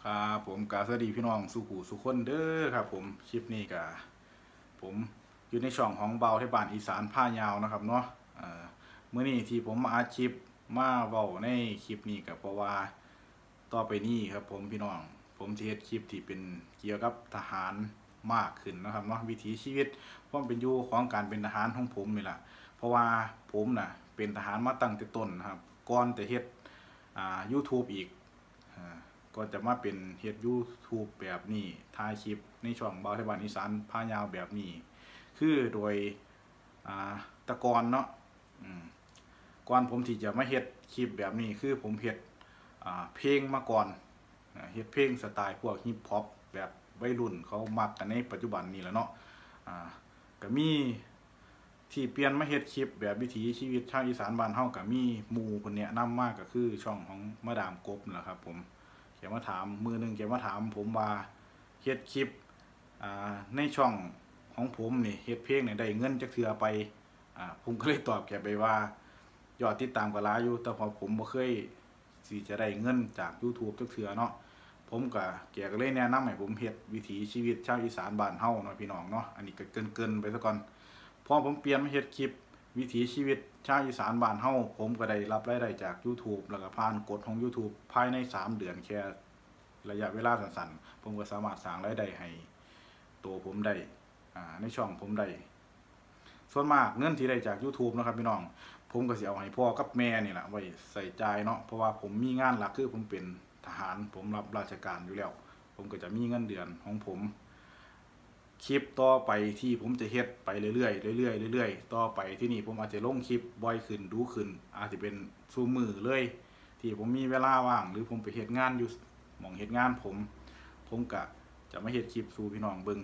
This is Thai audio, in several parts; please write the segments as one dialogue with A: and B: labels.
A: ครับผมกาสวัสดีพี่น้องสุขุสุขคนเด้อครับผมคลิปนี้กะผมอยู่ในช่องของเบาที่บ้านอีสานผ้ายาวนะครับเนาะเมื่อนี้ที่ผมมาอัดคลิปมาเบาในคลิปนี้ก็เพราะว่าต่อไปนี้ครับผมพี่น้องผมจะเฮ็ดคลิปที่เป็นเกี่ยวกับทหารมากขึ้นนะครับเนาะวิถีชีวิตความเป็นอยู่ของการเป็นทหารของผมนี่แหละเพราะว่าผมน่ะเป็นทหารมาตั้งแต่ต้นนะครับก่อนจะเฮ็ดYouTube อีกก็จะมาเป็นเฮ็ด YouTube แบบนี้ถ่ายคลิปในช่องเบาไทยบ้านอีสานพายาวแบบนี้คือโดยตะกอนเนาะก่อนผมที่จะมาเฮ็ดคลิปแบบนี้คือผมเฮ็ดเพลงมาก่อนเฮ็ดเพลงสไตล์พวกฮิปฮอปแบบวัยรุ่นเขามักกันในปัจจุบันนี้แหละเนาะก็มีที่เปลี่ยนมาเฮ็ดคลิปแบบวิถีชีวิตชาวอีสานบ้านเฮาก็มีหมู่คนแนะนำมากก็คือช่องของมาดามกบนั่นแหละครับผมแกมาถามมือนึงแกมาถามผมว่าเฮ็ดคลิปในช่องของผมนี่เฮ็ดเพลงนี่ได้เงินจักเทื่อไปผมก็เลยตอบแกไปว่ายอดติดตามก็หลายอยู่แต่พอผมบ่เคยสิจะได้เงินจาก YouTube จักเทื่อเนาะผมก็แกก็เลยแนะนำให้ผมเฮ็ดวิถีชีวิตชาวอีสานบ้านเฮาเนาะพี่น้องเนาะอันนี้ก็เกินไปซะก่อนพอผมเปลี่ยนมาเฮ็ดคลิปวิถีชีวิตชาวอีสานบ้านเฮาผมก็ได้รับรายได้จาก YouTube แล้วก็ผ่านกฎของ YouTube ภายใน3 เดือนแค่ระยะเวลาสั้นๆผมก็สามารถสร้างรายได้ให้ตัวผมได้ในช่องผมได้ส่วนมากเงินที่ได้จาก YouTube นะครับพี่น้องผมก็สิเอาให้พ่อกับแม่นี่แหละไว้ใส่ใจเนาะเพราะว่าผมมีงานหลักคือผมเป็นทหารผมรับราชการอยู่แล้วผมก็จะมีเงินเดือนของผมคลิปต่อไปที่ผมจะเฮ็ดไปเรื่อยๆต่อไปที่นี่ผมอาจจะลงคลิปบ่อยขึ้นดูขึ้นอาจจะเป็นสู่มือเลยที่ผมมีเวลาว่างหรือผมไปเฮ็ดงานอยู่หม่องเฮ็ดงานผมก็จะมาเฮ็ดคลิปสู่พี่น้องเบิ่ง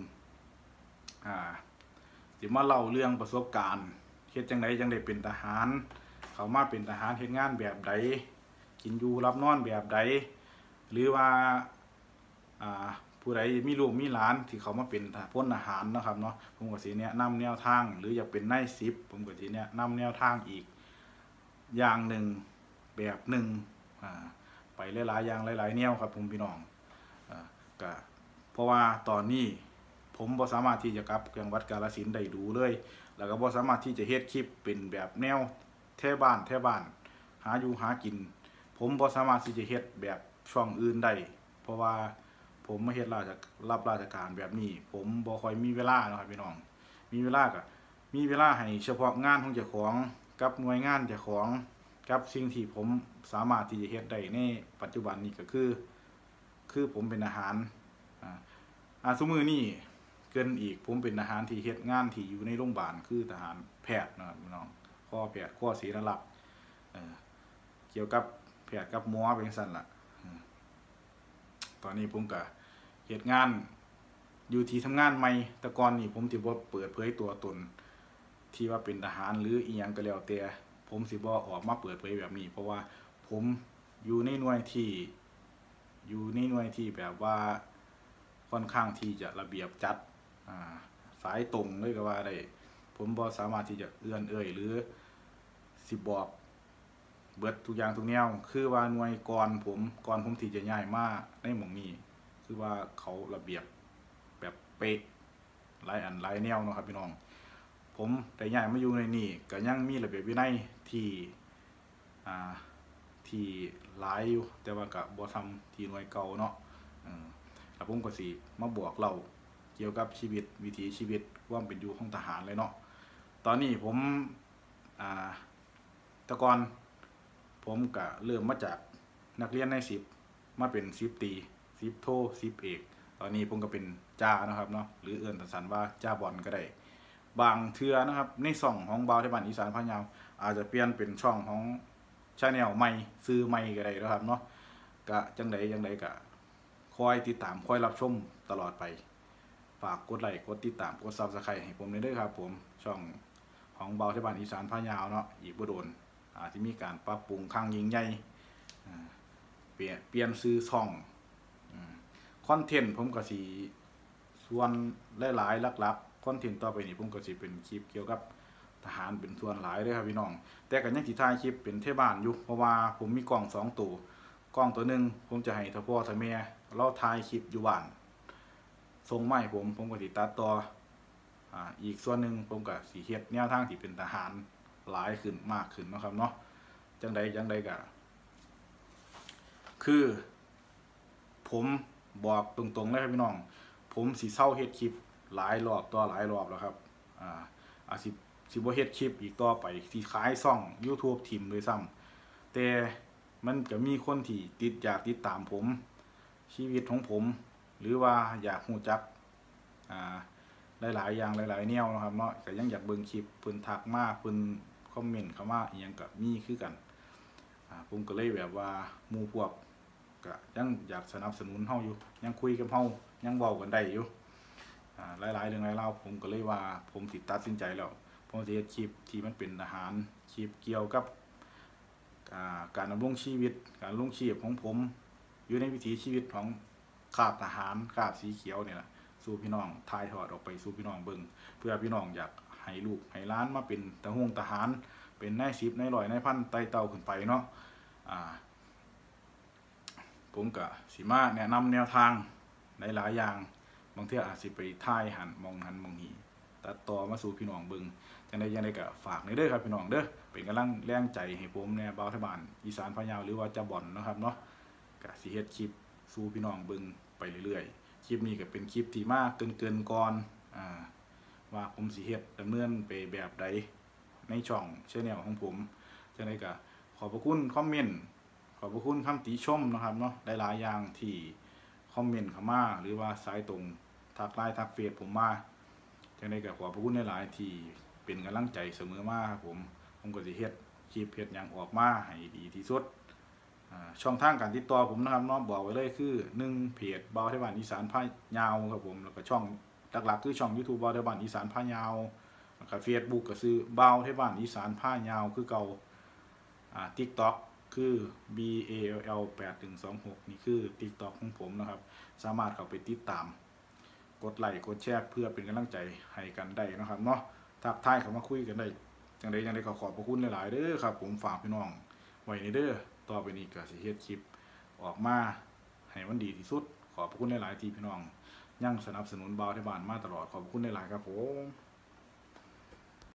A: สิมาเล่าเรื่องประสบการณ์เฮ็ดจังไดจังได้เป็นทหารเขามาเป็นทหารเฮ็ดงานแบบใดกินอยู่รับนอนแบบใดหรือว่าผู้ใดมีลูกมีหลานที่เขามาเป็นพลทหารนะครับเนาะผมก็สิแนะนำแนวทางหรืออยากเป็นนายสิบผมก็สิแนะนำแนวทางอีกอย่างหนึ่งแบบหนึ่งไปหลายๆอย่างหลายๆแนวครับผมพี่น้องก็เพราะว่าตอนนี้ผมบ่สามารถที่จะกลับจังหวัดกาฬสินธุ์ได้ดูเลยแล้วก็บ่สามารถที่จะเฮ็ดคลิปเป็นแบบแนวแท้บ้านหาอยู่หากินผมบ่สามารถที่จะเฮ็ดแบบช่องอื่นได้เพราะว่าผมมาเฮ็ดรับราชการแบบนี้ผมบ่ค่อยมีเวลาเนาะครับพี่น้องมีเวลาก็มีเวลาให้เฉพาะงานของเจ้าของกับหน่วยงานเจ้าของกับสิ่งที่ผมสามารถที่จะเฮ็ดได้ในปัจจุบันนี้ก็คือผมเป็นอาหารซุมื้อนี้เกินอีกผมเป็นทหารที่เฮ็ดงานที่อยู่ในโรงพยาบาลคือทหารแพทย์นะครับพี่น้องข้อแพทย์ข้อศิลลักษณ์เกี่ยวกับแพทย์กับหมอเป็นสั่นล่ะตอนนี้ผมก็เฮ็ดงานอยู่ที่ทำงานใหม่แต่ก่อนนี่ผมสิบ่เปิดเผยตัวตนที่ว่าเป็นทหารหรืออีหยังก็แล้วแต่ผมสิบ่ออกมาเปิดเผยแบบนี้เพราะว่าผมอยู่ในหน่วยที่แบบว่าค่อนข้างที่จะระเบียบจัดสายตรงเลยก็ว่าได้ผมบ่สามารถที่จะเอื้อนเอ่ยหรือสิบอกเบิดทุกอย่างทุกแนวคือว่าหน่วยก่อนผมที่จะย้ายมาในหม่องนี้คือว่าเขาระเบียบแบบเป๊ะหลายอันหลายแนวเนาะครับพี่น้องผมได้ย้ายมาอยู่ในนี้ก็ยังมีระเบียบวินัยที่หลายอยู่แต่ว่าก็บ่ทำที่หน่วยเก่าเนาะแล้วผมก็สิมาบอกเราเกี่ยวกับชีวิตวิถีชีวิตความเป็นอยู่ของทหารเลยเนาะตอนนี้ผมแต่ก่อนผมก็เริ่มมาจากนักเรียนใน10มาเป็น10 ตรี10 โท10 เอกตอนนี้ผมก็เป็นจ่านะครับเนาะหรือเอื่นสั้นๆว่าจ่าบอลก็ได้บางเทื่อนะครับในช่องของเบาไทยบ้านอีสานพะเยาอาจจะเปลี่ยนเป็นช่องของชาแนลใหม่ซื้อใหม่ก็ได้นะครับเนาะก็จังใดก็คอยติดตามคอยรับชมตลอดไปฝากกดไลค์กดติดตามกด Subscribe ให้ผมด้วยครับผมช่องของเบาไทยบ้านอีสานพะเยาเนาะอีกบ่โดนอาจจะมีการปรับปรุงครั้งยิ่งใหญ่เปลี่ยนซื้อช่องคอนเทนต์ผมก็สิส่วนหลายๆหลักๆคอนเทนต์ต่อไปนี้ผมก็สิเป็นคลิปเกี่ยวกับทหารเป็นส่วนหลายเลยครับพี่น้องแต่ก็ยังสิถ่ายคลิปเป็นเทบ้านอยู่เพราะว่าผมมีกล้อง2 ตัวกล้องตัวหนึ่งผมจะให้ท่าพ่อท่าแม่เราถ่ายคลิปอยู่บ้านส่งมาให้ผมก็ติดตัดต่ออีกส่วนหนึ่งผมก็สีเฮ็ดแนวทางที่เป็นทหารหลายขึ้นมากขึ้นนะครับเนาะจังใดก็คือผมบอกตรงๆเลยครับพี่น้องผมสิเศร้าเฮ็ดคลิปหลายรอบแล้วครับอาจสิบ่เฮ็ดคลิปอีกต่อไปที่ขายซ่อง YouTube ทีมเลยซ้ำแต่มันก็มีคนที่อยากติดตามผมชีวิตของผมหรือว่าอยากรู้จักหลายๆอย่างหลายๆแนวนะครับเนาะก็ยังอยากเบิ่งคลิปเพิ่นทักมาเพิ่นคอมเมนต์เข้ามาอีหยังก็มีคือกันผมก็เลยแบบว่าหมู่พวกก็ยังอยากสนับสนุนเฮาอยู่ยังคุยกับเฮายังเว้ากันได้อยู่หลายๆเรื่องหลายราวผมก็เลยว่าผมสิตัดสินใจแล้วผมสิเฮ็ดคลิปที่มันเป็นอาหารคลิปเกี่ยวกับการดำรงชีวิตการลงชีพของผมอยู่ในวิถีชีวิตของคาบทหารคาบสีเขียวเนี่ยนะสู่พี่น้องถ่ายทอดออกไปสู่พี่น้องเบิ่งเพื่อพี่น้องอยากให้ลูกให้หลานมาเป็นทหารเป็นนายสิบนายร้อยนายพันไต่เต้าขึ้นไปเนาะผมก็สิมาแนะนำแนวทางหลายอย่างบางเทื่ออาจสิไปถ่ายหันมองหันมองนี้ตัดต่อมาสู่พี่น้องเบิ่งจังใดก็ฝากในเด้อครับพี่น้องเด้อเป็นกำลังแรงใจให้ผมแน่บ่าวไทบ้านอีสานพะเยาหรือว่าจะบ่อนนะครับเนาะก็สิเฮ็ดคลิปสู่พี่น้องเบิ่งไปเรื่อยๆคลิปนี้ก็เป็นคลิปที่มาเกินก่อนว่าผมสิเฮ็ดดำเนินไปแบบใดในช่องChannelของผมจังใดก็ขอบพระคุณคอมเมนต์ขอบพระคุณคำติชมนะครับเนาะหลายๆอย่างที่คอมเมนต์เข้ามาหรือว่าสายตรงทักไลน์ทักเฟซผมมาจังใดก็ขอบพระคุณหลายๆที่เป็นกำลังใจเสมอมาครับผมก็สิเฮ็ดคลิปเฮ็ดหยังออกมาให้ดีที่สุดช่องทางการติดต่อผมนะครับเนาะบอกไว้เลยคือ1เพจบ่าวไทบ้านอีสานพะเยาครับผมแล้วก็ช่องหลักๆคือช่อง YouTube บ่าวไทบ้านอีสานพะเยาแล้วก็ Facebook ก็คือบ่าวไทบ้านอีสานพะเยาคือเก่าTikTok คือ BALL8126 นี่คือ TikTok ของผมนะครับสามารถเข้าไปติดตามกดไลค์กดแชร์เพื่อเป็นกำลังใจให้กันได้นะครับเนาะทักทายเข้ามาคุยกันได้จังใดก็ขอบพระคุณหลายๆเด้อครับผมฝากพี่น้องไว้ในเด้อต่อไปนี้ก็สิเฮ็ดคลิปออกมาให้มันดีที่สุดขอบพระคุณหลายๆที่พี่น้องยังสนับสนุนบ่าวไทบ้านมาตลอดขอบคุณหลายๆครับผม